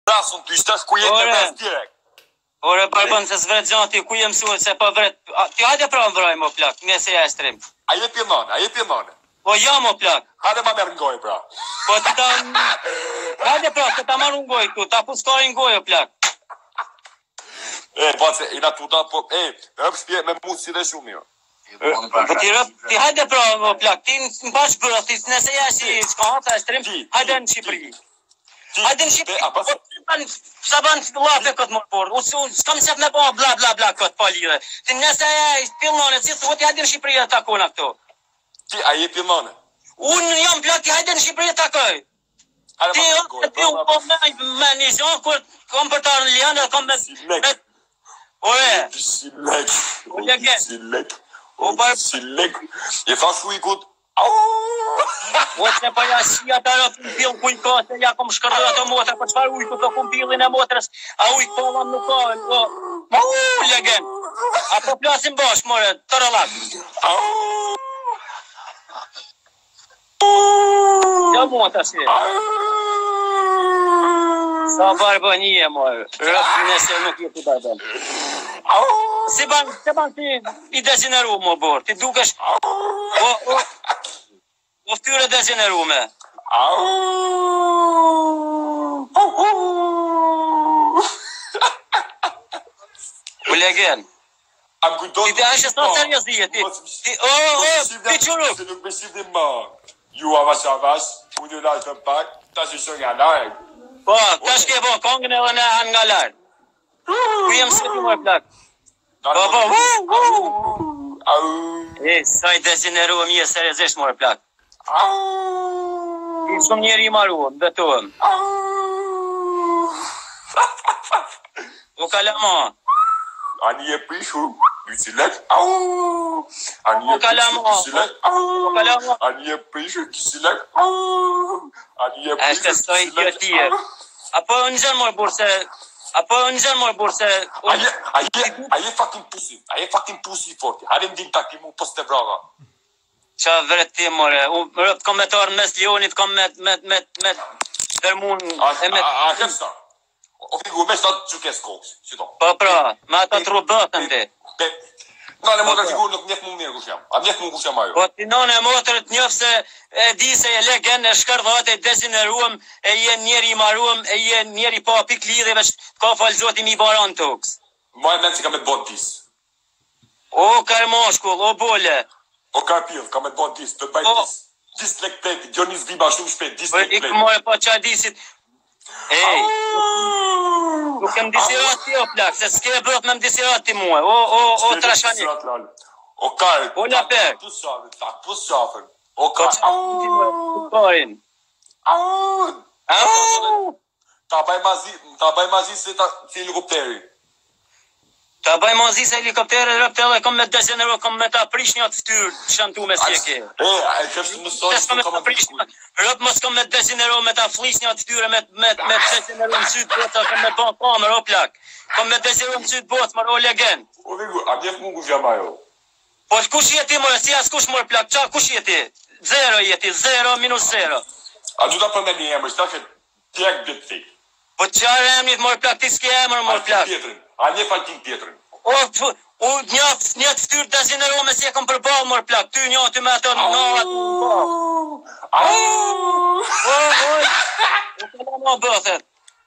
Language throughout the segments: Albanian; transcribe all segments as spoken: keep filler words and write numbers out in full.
Rasun të ishtash ku jetë në mes direkt. Ore, barbon, se s'vret gjanti, ku jem mësuar se pa vret... Ti hajde pra më vraj, mo plak, nëse ja e shtrim. A je pjemane, a je pjemane. Po ja, mo plak. Hajde ma merë ngoj, pra. Po ti ta... Hajde pra, se ta marru ngoj këtu, ta puskari ngoj, o plak. E, po se, i na tuta, po, e, rëp shpje me mu si dhe shumë, jo. Po ti rëp, ti hajde pra, mo plak, ti në bashkë bërë, ti nëse ja si s'ka hata e shtrim, hajde në Shqipëri. Hajde në Shqipëri, sa ban lafe këtë mërë borë, s'kam qep me bo bla bla bla këtë pa lire. Ti nëse e pilnone, si thot, hajde në Shqipëri e takona këto. Ti, a je pilnone? Unë jam plak, ti hajde në Shqipëri e takoj. Ti, ti, u po me një zonë, kur kom për të arë në lianë, kom me... Si lek. Ore. Si lek. O leke. Si lek. O bar... Si lek. Je thash u i kut. O që pa ja shia të arë të mpil kuj ka, se ja kom shkërdo ato motra, për qëfar ujku të kumpilin e motrës, a ujkë po vam nuk ka, o, ma u, legen, a po plasim bashkë, more, të rëllak. Ja motra si. Sa barbënije, more, rëpë nëse nuk jetë i barbën. Si ban, se ban ti i dezineru, mo bor, ti dukesh, o, o, o ftyre dezinerume. U legen. Ti të ashe së seriosije, ti. O, o, ti quru. Se nuk me shqipim ma. Ju avash avash, unë ju lashtë në pak, ta që shë nga largë. Po, ta shke bo, kongën edhe ne anë nga largë. Ku jem së ti më e plak. Po, po, e, sa i dezinerume mje seriosisht më e plak. Ti shumë njeri i maruëm, betohem. O kalama. Ani e prishur, një cilek. Ani e prishur, një cilek. O kalama. Ani e prishur, një cilek. Ani e prishur, një cilek. E shte stoj kjo tje. Apo në gjënë morë burse... Apo në gjënë morë burse... A je fucking pussy. A je fucking pussy i forti. Harim din takim u poste brava. Qa vret ti, more, u rëpt komentar në mes Lionit, kom me, me, me, me, dërmun, e me... A, a, kemsa? O figur, me shtatë që kes kokës, që to? Po pra, me ata të rubëtën ti. Në në motër figur nuk njef mu mirë kush jam, a njef mu kush jam ajo. Po ti në në motër të njëfë se e di se e legen e shkërdhat e dezineruëm, e je njeri i maruëm, e je njeri pa pik lidhe, veç ka falzotim i baran toks. Ma e menë që ka me të bot dis. O, karmashkull, o bole. O karpil, ka me të bot dis, të të bajt dis. Dis lek pleti, Gjonis Viba shumë shpet, dis lek pleti. Ikë more pa qa disit. Ej, nuk e më disirat ti o plak, se s'ke e bërët me më disirat ti muë, o, o, o, trashani. O kare, o la per. Pus shafën, tak, pus shafën. O kare. O karin. Ta baj mazi, ta baj mazi se ta, si helikopteri. Ta baj mazi se helikopteri, rëpte edhe kom me dezenero, kom me ta prish një të ftyrë, shantu me si e ke. E, e kështë më sot, s'kom me ta prish një, rëpë më s'kom me dezenero, me ta flis një të ftyrë, me me dezenero në sytë bota, kom me ban kamer, o plak. Kom me dezenero në sytë bota, mërë o legen. O vigu, a mjef mu kush jam ajo? Po kush jeti mërë, si as kush mërë plak, qa kush jeti? Zero jeti, zero minus zero. A du ta përme një emër, shta që tjek bjetë thik. Po qarë emrit mërë plak, ti s'ke emër mërë plak. A një faltin tjetërin. O, u një një të ftyrë dezinerome si e kom përbalë mërë plak, ty një ty me ato në narat në balë. O, oj, u këlla ma bëthet.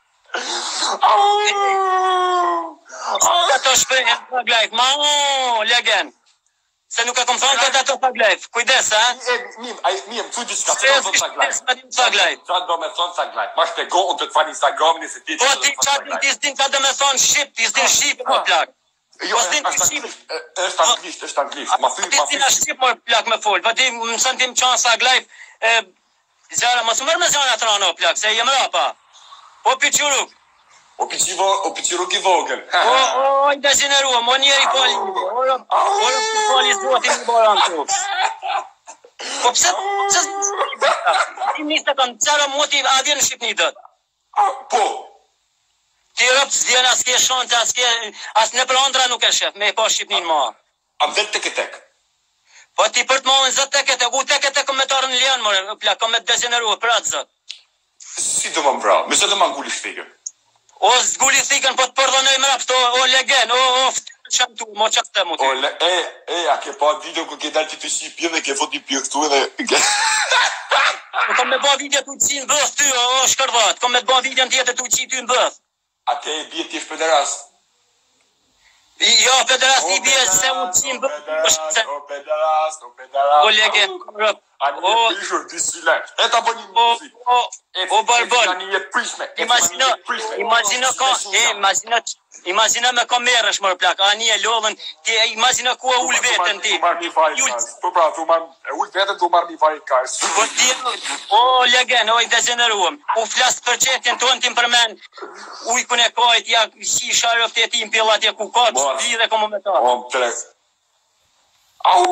Ato shprejnë të paglajf, ma o, legen. Se nuk e kom thonë këtë ato paglajf, kujdes, ha? Mim, mim, të gjithë shka, që do të paglajf. Qa do me thonë paglajf, ma shte go, unë të të fani Instagramin e se ti që do të paglajf. Po ti s'din ka do me thonë shqip, ti s'din shqip, më plak. Jo, është anglisht, është anglisht. Ma thuj, ma thuj. Ti s'din shqip, më plak me folë, pa ti më sënë ti më qanë paglajf, zara, më së mërë me zara të rano, plak, se jem rapa. Po piquruk. O piqivo, o piquruk i vogën. O, o, i dezineruam, o njeri pali, o, o, o, pali zbotin i baran të. Po pëse, pëse, ti njështë të kanë, qara moti, a vjen në Shqipni dët? Po. Ti rëpë s'vjen as ke shante, as ke, as në brandra nuk e shef, me i pa Shqipnin ma. A më dhe tek e tek? Po ti për të mohën zët tek e tek, u tek e tek kom me tarë në lianë, mërë, plak, kom me dezineruë, për atë zët. Si do më mbra, me se do më ngulli shpikë? O zgulli thikën po të përdhënoj më rapsto, o legen, o o çam tu, mo çam të mo. O le, e, e, a ke pa video ku ke dalë ti të shih pjeve ke foti pjeve këtu edhe. Po kam me bë video tu çi në bëth ty, o shkërdhat. Kam me bë video tjetër tu çi ty në bëth. A ke bie ti pederast? Jo, pederast i bie se u çi në bëth. O pederast, o pederast. O legen, o pishur disile. E ta bëni muzikë. O o barbon. Tani e prishme. Imagjino, imagjino ka, e imagjino Imagjino me kamerësh më plak, ani e lodhën, ti imagjino ku e ul veten ti. Po pra, tu marr e ul veten tu marr mi vaj kars. Po ti, o legen, o i degeneruam. U flas për çetin ton tim përmend. Uj ku ne kajt ja si sharëft e tim pillat e ku ka lidhe komo me ta. O tre. Au!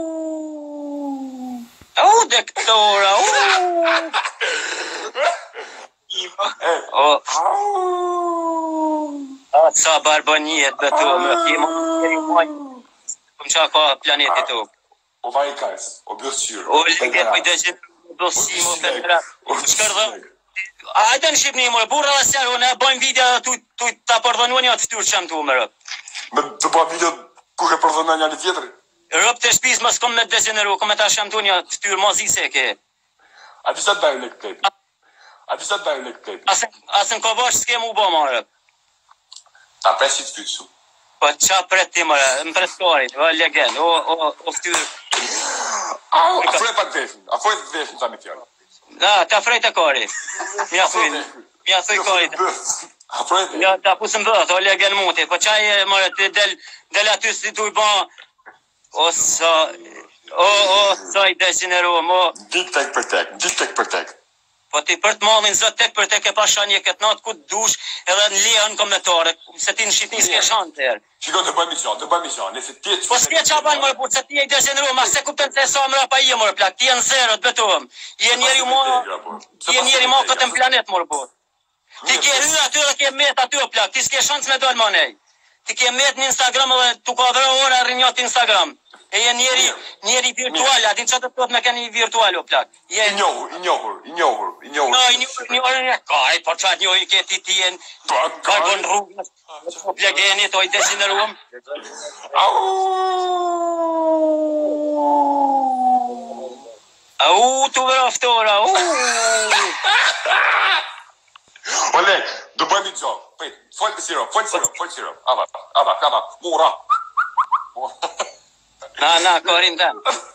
Au doktora, au! O, a sa barbaniet beto me kemo deri moj. Kom ça ka planeti top. O vaj kars, o bërsyr. O lege po dëgjë bosim o petra. Shkardha. A dan shipni mo burra se unë bëjmë video tu tu ta përdhënuani atë fytyrë çam tu më. Me të bëj video ku ke përdhënuar një tjetër? Rob të shtëpis mos kom me degeneru, kom ta shamtuni atë fytyrë mozise ke. A disa bëjmë në këtë. A disa bëjmë në këtë. Asën asën kovash s'kem u bë marrë. Ta presit fytyrë. Po ça pret ti më, më prestorit, o legen, o o o fytyrë. Au, a fre pak vefin, a fre vefin ta me fjalë. Na, ta frej të kori. Mja thuj, mja thuj kori. A fre vefin. Ja, ta pusën bëth, o legen muti, po qaj e mërë të del, del aty si tu i ba, o sa, o, o, sa i degeneruam, o. Dik tek për tek, dik tek për tek. Po ti për të mallin zot tek për tek e pashanje këtë natë ku dush edhe në lehën komentare, se ti në Shqipni s'ke shante herë. Shiko të bëjmë mision, të bëjmë mision, nëse ti Po s'ke qa banë mërë putë, se ti e i degeneruam, a se kuptën se sa mëra pa i e mërë plak, ti e në zero të betohem. I e njeri ma, i e njeri ma këtë në planet mërë putë. Ti ke hy aty dhe ke met aty o plak, ti s'ke shansë me dojnë manej. Ti ke met në Instagram edhe tu ka vërë ora rrinjot Instagram. E je njeri, njeri virtual, a din që të të me keni virtual o plak. I njohur, i njohur, i njohur, i njohur. No, i njohur, i njohur, i kaj, po qatë njohur i keti ti e në karbon rrugës, po plegenit, o i degeneruam. Au! Au, tu vraftora, au! Ole, do bëjmë i gjohë, pejt, folë siro, folë siro, folë siro, ava, ava, ava, mura. Na, na, korin të.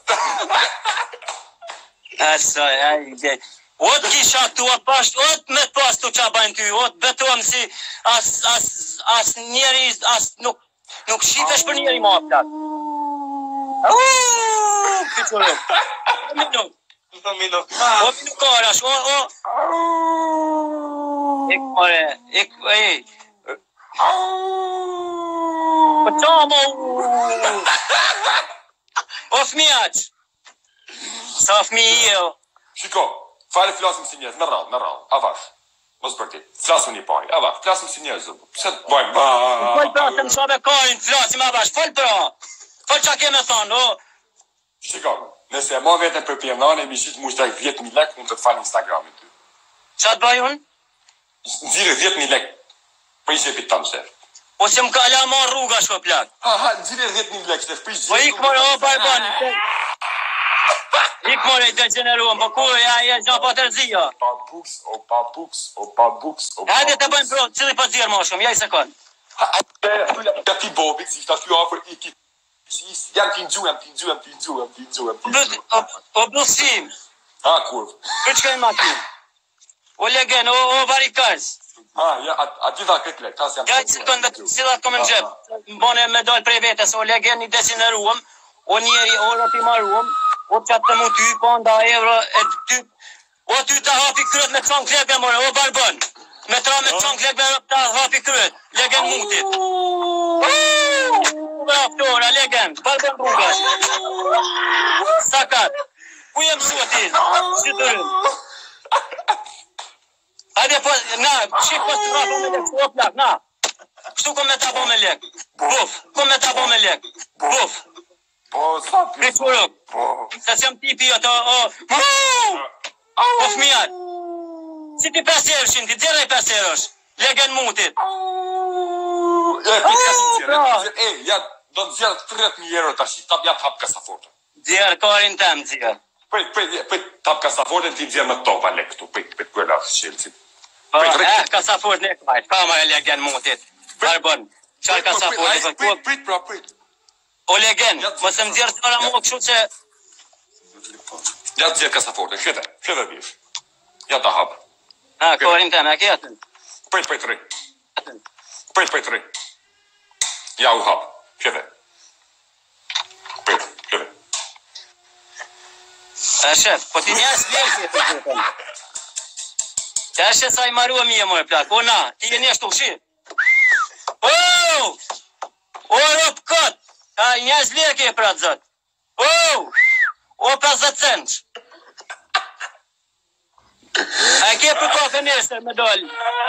Asaj, ajde. Ot kisha tu, ot pasht, ot me të pas tu qa bajnë ty, ot betom si as, as, as njeri, as nuk, nuk shitesh për njeri ma plak. Uuuu, këtë qërë. O minuk. O minuk. O minuk karash, o, o. Ik, more, ik, e. Po qa ma u. O fëmijaq. Sa fëmijë jo. Shiko, fare flasim si njerëz, në rrallë, në rrallë, avash. Mos bërti, flasim një pari, avash, flasim si njerëz. Pse të bojmë, ba... Fol pra, se më shabe karin, flasim avash, fol pra. Fol qa keme thonë, o. Shiko, nëse e ma vetën për pjernane, mi shqit mu shtaj dhjetë mijë lek, unë të të falë Instagramin ty. Qa të baj unë? Nëzire dhjetë mijë lek, për i shepit tamë shef. O se më ka la ma rruga shko plak. Ha, ha, nëzire dhjetë mijë lek, shef, për i shepit. Po ik more, o barbani. Ik more i degeneruam, po ku ja e gja pa tërzia. Pa buks, o pa buks, o pa buks, o pa Hajde të bëjmë pro, cili pa zirë ma shumë, ja i sekund. Ja ti bobit, si shta ty afer i ki. Jam ti nxu, jam ti nxu, jam ti nxu, jam ti nxu, jam ti nxu. O busim. Ha, kurv. Për që kënë matin? O legen, o, o varikars. Ha, ja, a ti dha këtë lek, tas jam... Ja i sekund, si dha të kom në gjep. Mbone me dojnë prej vetës, o legen i degeneruam, o njeri, o rëpi maruam, o qatë të mu ty, po nda euro, e ty, o ty të hapi kryet me çon klekve, more, o barbon. Me tra me çon klekve, të hapi kryet, legen mutit. Braftora, legen, barbon rrugash. Sakat, ku jem sotin, si të rrim. Hajde po, na, qik po të rapo me lek, o plak, na. Kështu kom me ta po me lek, buf, kom me ta po me lek, buf. Po, sa pjesë. Kryquruk, se që më tipi jo të, o, o fëmijat. Si ti pesë erëshin, ti djerë e pesë erësh. Legen mutit. E, pika si tjere. E, ja, do të zjerë tridhjetë mijë euro tash. Tap, ja tap kasafortën. Zjerë karin tem, zjerë. Prit, prit, prit, tap kasafortën ti zjerë me topa lek këtu. Prit, prit, kërë lasë qelësit. Eh, kasafortën e kajt. Ka ma e legen mutit. Barbon. Qarë kasafortën? Prit, prit, pra, prit. O legen, mësë më zjerë zara mu këshu që... Ja të zjerë kasafortën. Shete, shete bish. Ja të hapë. Ha, karin tem, e kjetën. Prit, prit, prit. Prit, prit, prit. Ja u hapë. Shete. Prit, shete. E shef, po ti njes vjerësi e të gjithën. Të e shef sa i marua mije më e plak. O na, ti e njështë u shi. O! O, rop kët. A, njes leke e pra të zët. O! O, pesëdhjetë centë. A ke për kafe nesër me dollë.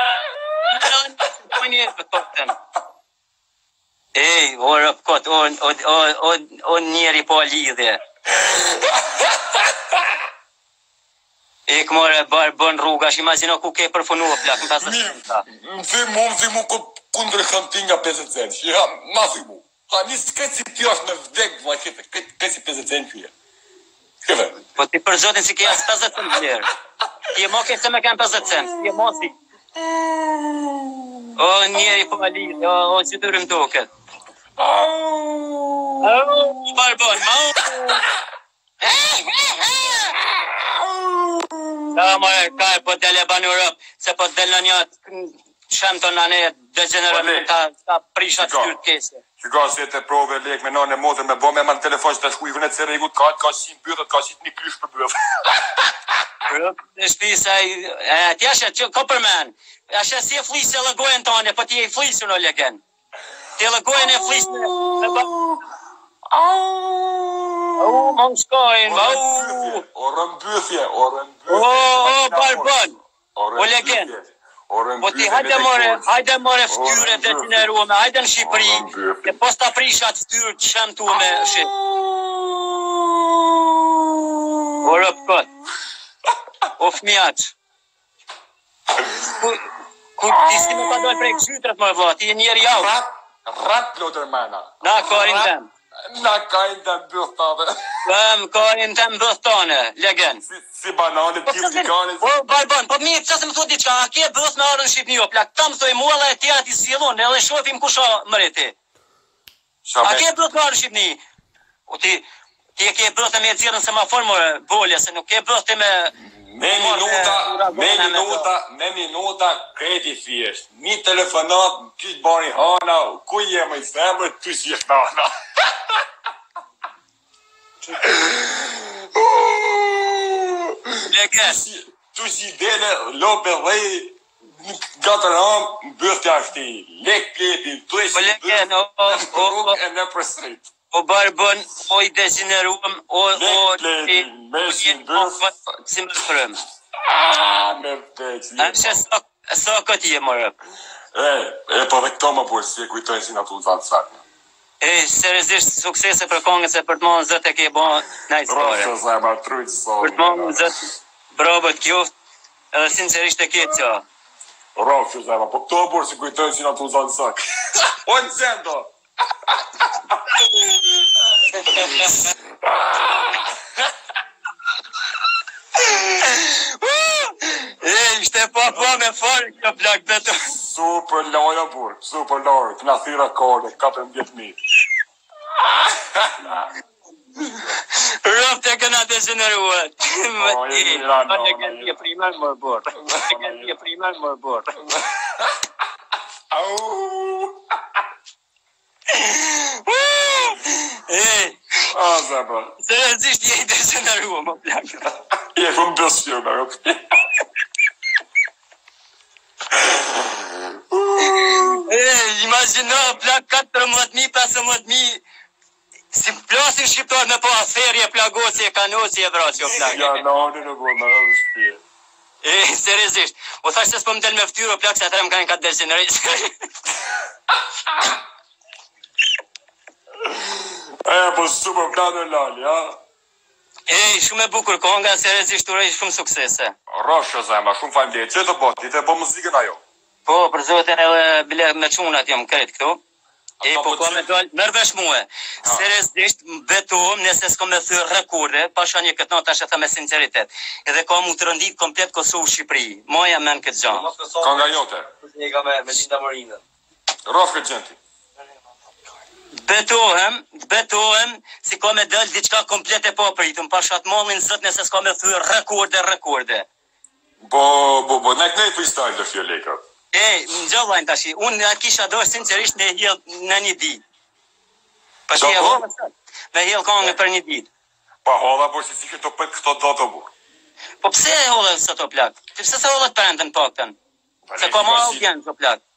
Po njështë për kafe. Ej, o rop kët, o, o, o, o, o njeri po lidhe. E këmore barë bën rruga, shi imagino ku ke përfunu o plak, në pesëdhjetë centë. Më thimu, më thimu kundre këntin nga pesëdhjetë centë. Ja, ma thimu. Ta nisë këtë si ti është me vdek, vla këtë, këtë si pesëdhjetë centë kjuje. Këtë. Po ti për zotin si ke jasë pesëdhjetë centë vlerë. Ti e mo ke se me kem pesëdhjetë centë, ti e mo si. O, njeri po lidhe, o, o, që të rëm duket. Au! Au, barbon, mau! Ka mërë, ka e po dele banë Europë, se po dele në një shemë të nane degenerën ka prishat të tyrë kese. Shiko, se të prove lek me nane modër me bo me ma në telefon që të shku i vënet se regut ka, ka qimë bëtët, ka qitë një krysh për bëtë. Europë në shpisa, ti ashe që ko për men, ashe si e flisë e lëgojnë tane, po ti e flisë në legen. Ti e lëgojnë e flisë në ba... Au, ma u shkojnë, au! O rëmbythje, o rëmbythje. O, o, barbon, o legen. Po ti hajde more, hajde more ftyre dhe të në rume, hajde në Shqipëri, e pos të aprishat ftyre që shemë tu me shqip. O rëp këtë, o fmiaq. Ku ti si me ka dojnë prej kësytret më vla, ti e njerë javë. Rat, rat plodër mena. Na, karin tem. Na karin tem bëhtave. Vëm, karin tem bëhtane, legen. Si banane, tjilë t'i kane. O, barbon, po mi, pëse se më thot diqka, a ke bëth me arën Shqipni o plak, ta më thoj mua dhe e tjera ti silon, edhe shofim ku sha mëre ti. A ke bëth me arën Shqipni? O ti, ti e ke bëth me e dzirën se ma formore, bolje, se nuk ke bëth ti me... Me minuta, me minuta, me minuta, kreti thjesht. Mi telefonat, kishë bani hana, ku jemi i zemër, ty si jeshtë nana. Leges. Tu si dele, lope dhej, në katër amë, në bërtja është i lek pleti, tu e si bërtë rrugë e në përsrit. O barbon, o i dezineruam, o... Lek pleti, me si në bërtë. Si më shpërëm. Aaaa, me vdek, si e më. A sa këtë je më rëpë? E, e po dhe këto më burë, si e kujtojnë si në të uzatë sakë. E, seriozisht suksese për kongës e për të mënë zëtë e ke bo në historie. Rosë, zemë, trujtë, sonë. Për të mënë zëtë, bravo të kjoftë, edhe sincerisht e ketë që. Rosë, zemë, po këto burë si kujtojnë si në të uzatë sakë. O, në zemë, do. E, ishte pa pa me farë kjo plak beto. Super loja burë, super loja, të në thira kore, katërmbëdhjetë mijë. Rëftë e këna të zënëruat. E, në legendi e primar më borë. Legendi e primar më borë. Au! E, a, zebra. Se rëzisht je i të zënërua më plak. Je fëm bësjo, me rëpë. E, imagino plak katërmbëdhjetë mijë, pesëmbëdhjetë mijë. Si plasin shqiptar me po aferje, plagosi e kanosi e vrasjo plak. Ja, në anë në bërë, në rëvë shpje. E, seriozisht. O thash se s'po më del me ftyro plak se atëre më kanë katë degenerisë. E, po super plan në lali, ha? E, shumë e bukur konga, seriozisht urej shumë suksese. Rosho, zema, shumë fajmë dhe, që të botë, ti të bo muzikën ajo? Po, për zotin edhe bile me çunat jam kret këtu. E po ka me dal, merr vesh mua. Seriozisht betohem nëse s'kam me thyer rekorde, pasha një këtë natë tash e them me sinqeritet. Edhe ka mu të rëndit komplet Kosovë Shqipëri. Moja men këtë gjë. Ka nga jote. Ne ka me me Linda Morinën. Rrofë gjenti. Betohem, betohem si ka me dal diçka komplet e pa pritëm, pasha të mallin zot nëse s'ka me thyer rekorde, rekorde. Bo, bo, bo, nek ne freestyle të fjoleka. E, në gjallajnë tashi, unë kisha do sinqerisht në hjell në një ditë. Pa që e hollë sot, me hjell kongë për një ditë. Pa holla, por si si këto pët këto do të burë. Po pse e hollë sot o plak? Pse se hollët për endën pak tënë? Se ka ma audiencë o plak.